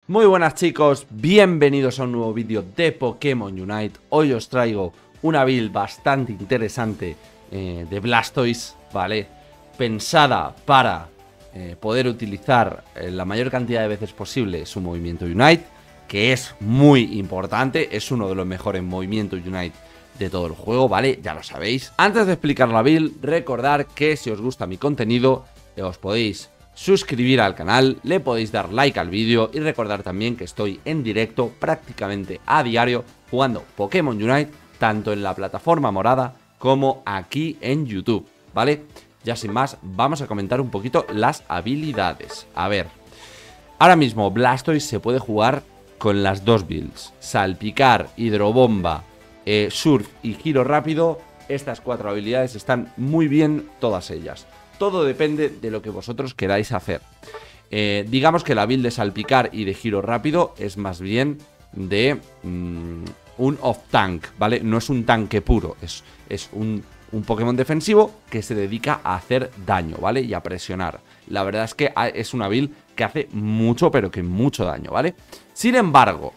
Muy buenas chicos, bienvenidos a un nuevo vídeo de Pokémon Unite. Hoy os traigo una build bastante interesante de Blastoise, ¿vale? Pensada para poder utilizar la mayor cantidad de veces posible su movimiento Unite, que es muy importante, es uno de los mejores movimientos Unite de todo el juego, ¿vale? Ya lo sabéis. Antes de explicar la build, recordad que si os gusta mi contenido, os podéis suscribir al canal, le podéis dar like al vídeo y recordar también que estoy en directo prácticamente a diario jugando Pokémon Unite, tanto en la plataforma morada como aquí en YouTube, ¿vale? Ya sin más, vamos a comentar un poquito las habilidades. A ver, ahora mismo Blastoise se puede jugar con las dos builds: Salpicar, Hidrobomba, Surf y Giro Rápido. Estas cuatro habilidades están muy bien todas ellas. Todo depende de lo que vosotros queráis hacer. Digamos que la build de Salpicar y de Giro Rápido es más bien de un off-tank, ¿vale? No es un tanque puro, es un Pokémon defensivo que se dedica a hacer daño, ¿vale? Y a presionar. La verdad es que es una build que hace mucho, pero que mucho daño, ¿vale? Sin embargo,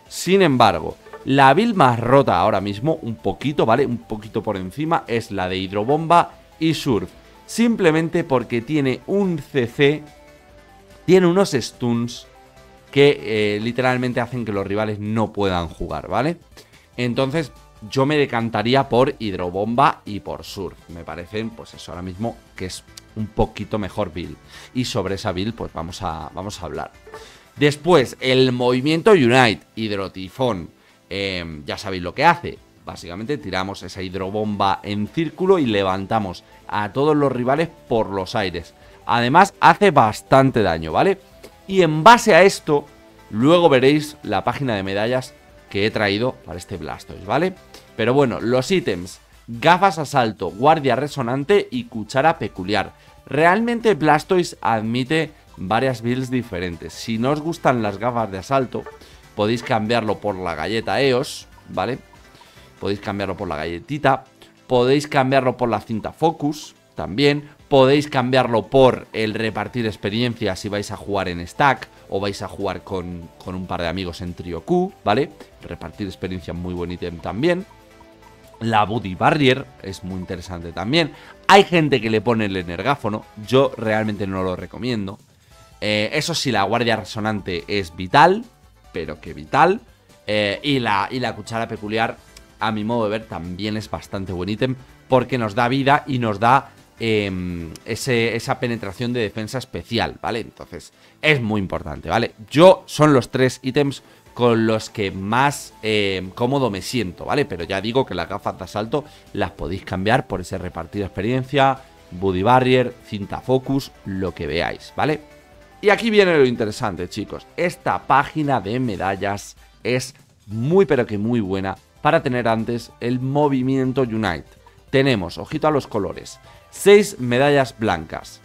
la build más rota ahora mismo, un poquito, ¿vale? Un poquito por encima, es la de Hidrobomba y Surf. Simplemente porque tiene un CC, tiene unos stuns que literalmente hacen que los rivales no puedan jugar, ¿vale? Entonces yo me decantaría por Hidrobomba y por Surf. Me parecen, pues eso, ahora mismo que es un poquito mejor build. Y sobre esa build, pues vamos a hablar. Después, el movimiento Unite, Hidrotifón. Ya sabéis lo que hace. Básicamente tiramos esa hidrobomba en círculo y levantamos a todos los rivales por los aires. Además hace bastante daño, ¿vale? Y en base a esto, luego veréis la página de medallas que he traído para este Blastoise, ¿vale? Pero bueno, los ítems: gafas asalto, guardia resonante y cuchara peculiar. Realmente Blastoise admite varias builds diferentes. Si no os gustan las gafas de asalto, podéis cambiarlo por la galleta EOS, ¿vale? Podéis cambiarlo por la galletita, podéis cambiarlo por la cinta Focus también, podéis cambiarlo por el repartir experiencia si vais a jugar en stack o vais a jugar con un par de amigos en trío Q, ¿vale? Repartir experiencia, muy buen ítem también. La Buddy Barrier es muy interesante también. Hay gente que le pone el energáfono, yo realmente no lo recomiendo. Eso sí, la guardia resonante es vital, pero que vital. Y la cuchara peculiar, a mi modo de ver, también es bastante buen ítem, porque nos da vida y nos da esa penetración de defensa especial, ¿vale? Entonces, es muy importante, ¿vale? Son los tres ítems con los que más cómodo me siento, ¿vale? Pero ya digo que las gafas de asalto las podéis cambiar por ese repartido de experiencia, Buddy Barrier, cinta Focus, lo que veáis, ¿vale? Y aquí viene lo interesante, chicos. Esta página de medallas es muy pero que muy buena para tener antes el movimiento Unite. Tenemos, ojito a los colores, 6 medallas blancas,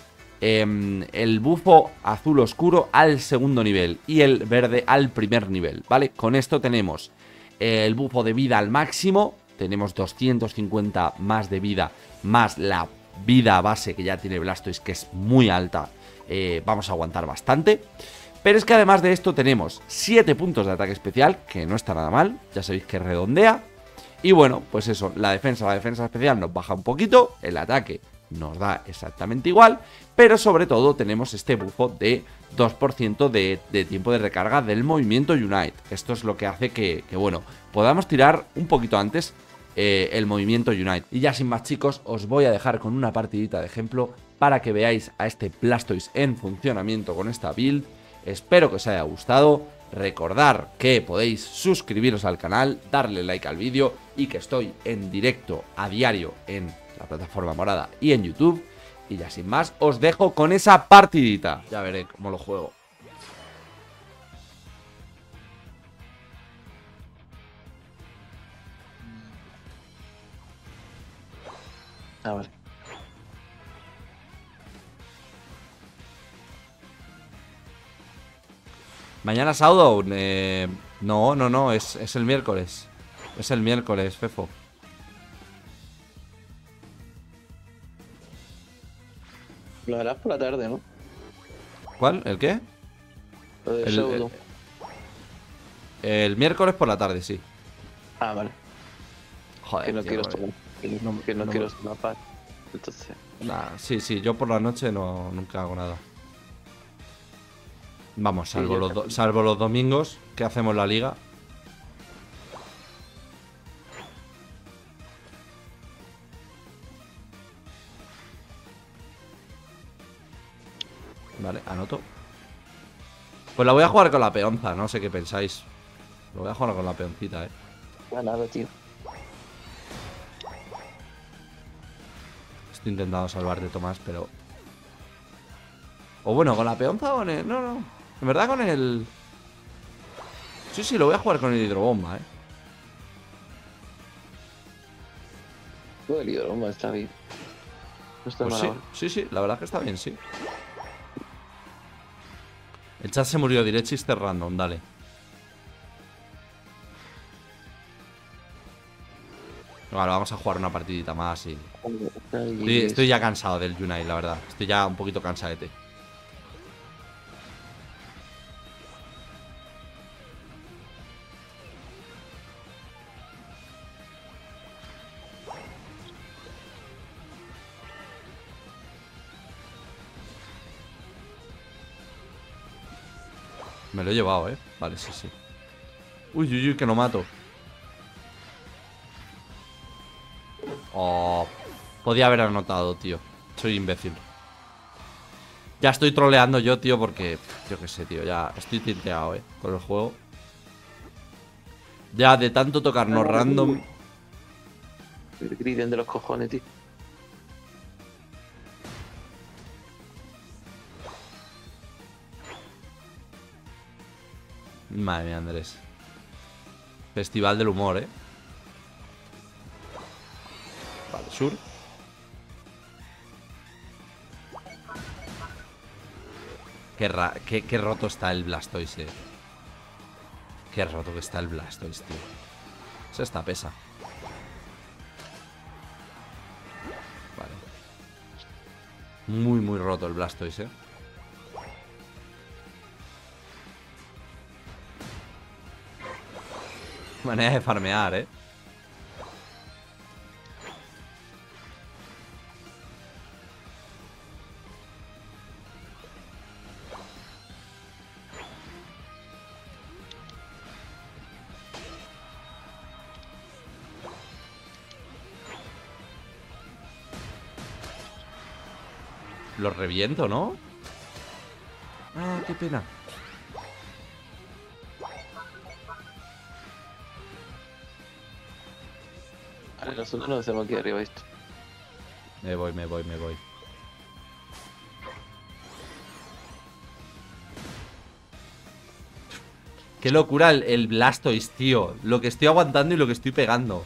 el bufo azul oscuro al segundo nivel y el verde al primer nivel, ¿vale? Con esto tenemos el bufo de vida al máximo, tenemos 250 más de vida, más la vida base que ya tiene Blastoise, que es muy alta. Vamos a aguantar bastante. Pero es que además de esto tenemos 7 puntos de ataque especial, que no está nada mal, ya sabéis que redondea. Y bueno, pues eso, la defensa especial nos baja un poquito, el ataque nos da exactamente igual, pero sobre todo tenemos este bufo de 2% de tiempo de recarga del movimiento Unite. Esto es lo que hace que bueno, podamos tirar un poquito antes el movimiento Unite. Y ya sin más, chicos, os voy a dejar con una partidita de ejemplo para que veáis a este Blastoise en funcionamiento con esta build. Espero que os haya gustado. Recordad que podéis suscribiros al canal, darle like al vídeo y que estoy en directo a diario en la plataforma morada y en YouTube. Y ya sin más, os dejo con esa partidita. Ya veré cómo lo juego. A ver. Mañana sábado, no, es el miércoles. Es el miércoles, Fefo. Lo harás por la tarde, ¿no? ¿Cuál? ¿El qué? Lo de El- Showdown. El miércoles por la tarde, sí. Ah, vale. Joder, Que no tío, quiero porque- tomar. Que no quiero tomar paz. Entonces. Nah, sí, sí, yo por la noche no, nunca hago nada. Vamos, Sí, yo también. salvo los domingos que hacemos la liga. Vale, anoto. Pues la voy a jugar con la peonza, no sé qué pensáis. Lo voy a jugar con la peoncita, Nada, tío. Estoy intentando salvarte, Tomás, pero... O bueno, ¿con la peonza o con el...? No, no. En verdad con el... Sí, sí, lo voy a jugar con el hidrobomba, Todo el idioma está bien. No está Pues mal sí, ahora. sí, sí, la verdad que está bien, sí. El chat se murió, diré chiste random, dale. Vale, vamos a jugar una partidita más y... Estoy ya cansado del Unite, la verdad. Estoy ya un poquito cansadete. Me lo he llevado, Vale, sí, sí. Uy, uy, uy, que no mato. Oh, podía haber anotado, tío. Soy imbécil. Ya estoy troleando yo, tío, porque... Yo qué sé, tío, ya estoy tilteado, con el juego. Ya de tanto tocarnos random... El griten de los cojones, tío. Madre mía, Andrés. Festival del humor, Vale, sur. Qué roto está el Blastoise, Qué roto que está el Blastoise, tío. Eso está pesa. Vale. Muy, muy roto el Blastoise, Manera de farmear, Lo reviento, ¿no? Ah, qué pena. Vale, nosotros nos hacemos aquí arriba esto. Me voy, me voy, me voy. Qué locura el Blastoise, tío. Lo que estoy aguantando y lo que estoy pegando.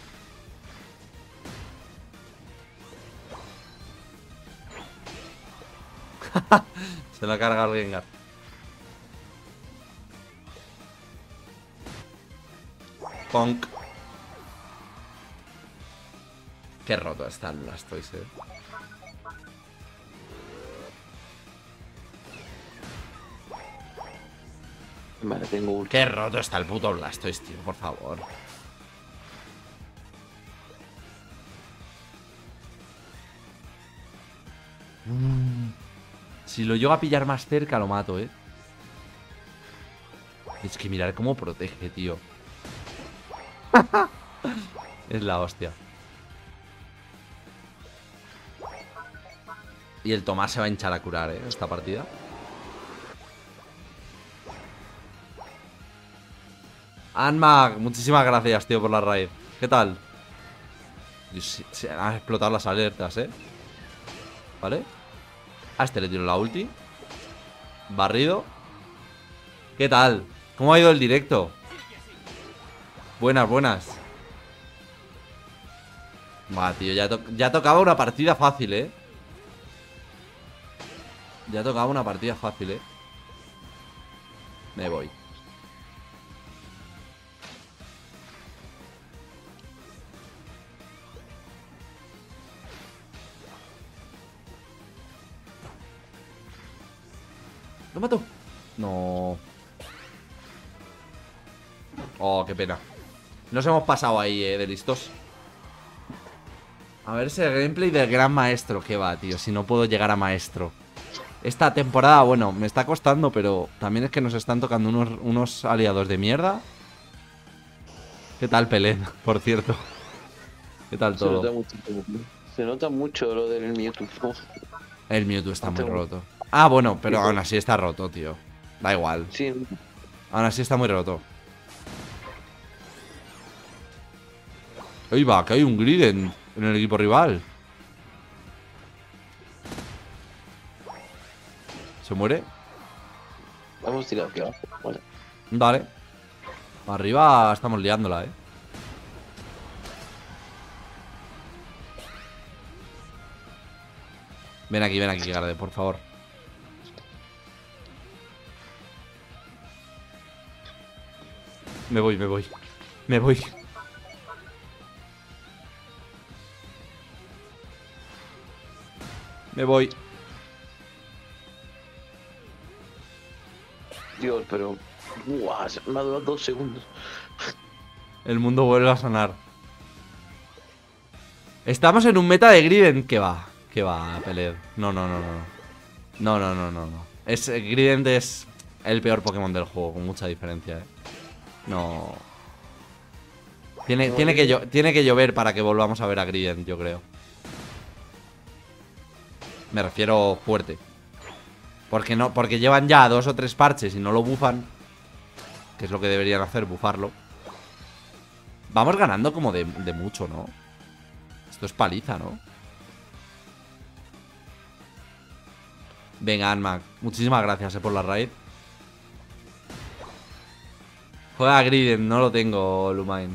Se lo ha cargado el Gengar. Conk. Qué roto está el Blastoise, Vale, tengo ulti. Qué roto está el puto Blastoise, tío, por favor. Si lo llego a pillar más cerca, lo mato, Es que mirar cómo protege, tío. Es la hostia. Y el Tomás se va a hinchar a curar, esta partida. Anmag, muchísimas gracias, tío, por la raid. ¿Qué tal? Se han explotado las alertas, ¿Vale? A este le tiro la ulti. Barrido. ¿Qué tal? ¿Cómo ha ido el directo? Buenas, buenas. Va, tío, ya tocaba una partida fácil, Ya tocaba una partida fácil, Me voy. ¿Lo mato? No. Oh, qué pena. Nos hemos pasado ahí, de listos. A ver ese gameplay del gran maestro. ¿Qué va, tío? Si no puedo llegar a maestro. Esta temporada, bueno, me está costando, pero también es que nos están tocando unos aliados de mierda. ¿Qué tal, Pelé? Por cierto. ¿Qué tal todo? Se nota mucho lo del Mewtwo. El Mewtwo está muy roto. Ah, bueno, pero aún así está roto, tío. Da igual. Sí. Aún así está muy roto. Ahí va, que hay un Griden en el equipo rival. ¿Se muere? Vamos a tirar aquí abajo. Vale. Vale. Arriba estamos liándola, ven aquí, Garde, por favor. Me voy. Me voy. Dios, pero... Buah, me ha durado 2 segundos. El mundo vuelve a sonar. Estamos en un meta de Griden. ¿Qué va? Peled? No. Griden es el peor Pokémon del juego, con mucha diferencia, No. Tiene que llover para que volvamos a ver a Griden, yo creo. Me refiero fuerte. Porque llevan ya 2 o 3 parches y no lo bufan. Que es lo que deberían hacer, bufarlo. Vamos ganando como de mucho, ¿no? Esto es paliza, ¿no? Venga, Anmac, muchísimas gracias, por la raid. Juega a Griden, no lo tengo, Lumain.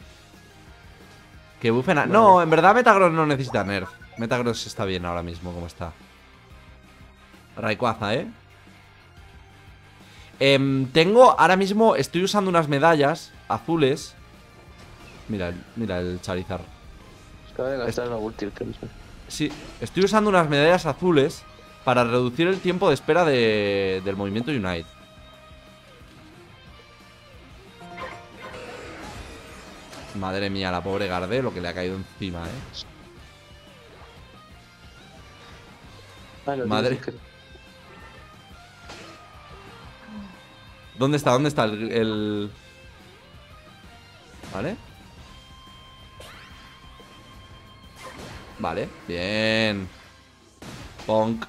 Que bufen a... No, en verdad Metagross no necesita nerf. Metagross está bien ahora mismo, como está. Rayquaza, tengo, ahora mismo estoy usando unas medallas azules. Mira el Charizard. Acaba de gastar la ulti. Sí, estoy usando unas medallas azules para reducir el tiempo de espera del movimiento Unite. Madre mía, la pobre Garde, lo que le ha caído encima, Madre. ¿Dónde está el... ¿Vale? Vale, bien. Punk.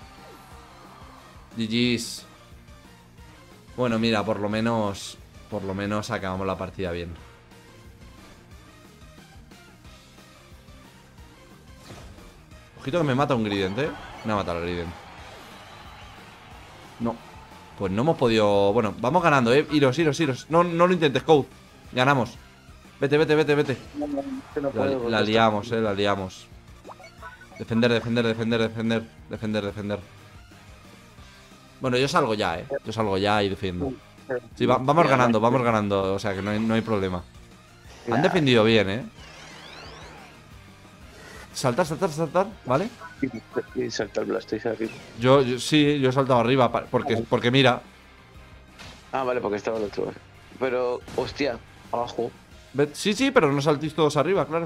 GG's. Bueno, mira, por lo menos acabamos la partida bien. Ojito que me mata un Grident, Me ha matado el Grident. No. Pues no hemos podido... Bueno, vamos ganando, Iros. No lo intentes, Code. Ganamos. Vete. La liamos, la liamos. Defender. Bueno, yo salgo ya, Yo salgo ya y defiendo. Sí, vamos ganando. O sea que no hay problema. Han defendido bien, Saltar, ¿vale? Y saltar Blastoise aquí. Yo he saltado arriba porque mira. Ah, vale, porque estaba el otro. Pero, hostia, abajo. Sí, pero no saltéis todos arriba, claro.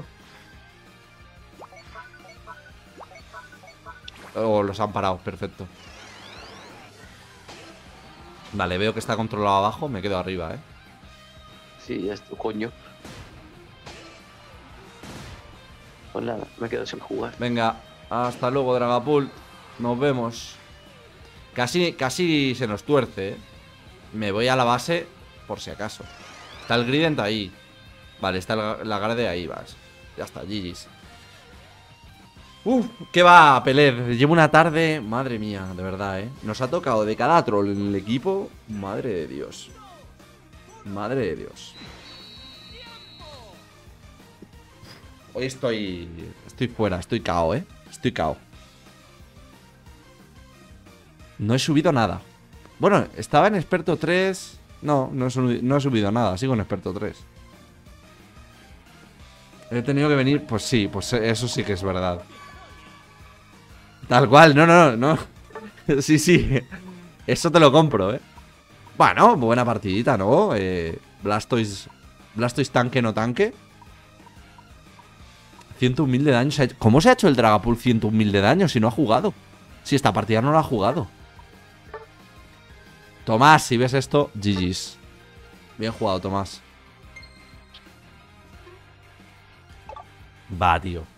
Oh, los han parado, perfecto. Vale, veo que está controlado abajo, me quedo arriba, Sí, ya está, coño. Pues nada, me quedo sin jugar. Venga, hasta luego, Dragapult. Nos vemos. Casi se nos tuerce, Me voy a la base por si acaso. Está el Grident ahí. Vale, está la Garde ahí, vas. Ya está, GG's. ¿Qué va, Pelé? Llevo una tarde, madre mía, de verdad, Nos ha tocado de cada troll en el equipo. Madre de Dios. Hoy estoy fuera, estoy cao, Estoy cao. No he subido nada. Bueno, estaba en experto 3. No he subido nada, sigo en experto 3. He tenido que venir, pues sí, pues eso sí que es verdad. Tal cual, no. Sí. Eso te lo compro, Bueno, buena partidita, ¿no? Blastoise Blastoise tanque, no tanque. 101.000 de daño. ¿Cómo se ha hecho el Dragapult 101.000 de daño si no ha jugado? Si esta partida no la ha jugado. Tomás, si ves esto, GG's. Bien jugado, Tomás. Va, tío.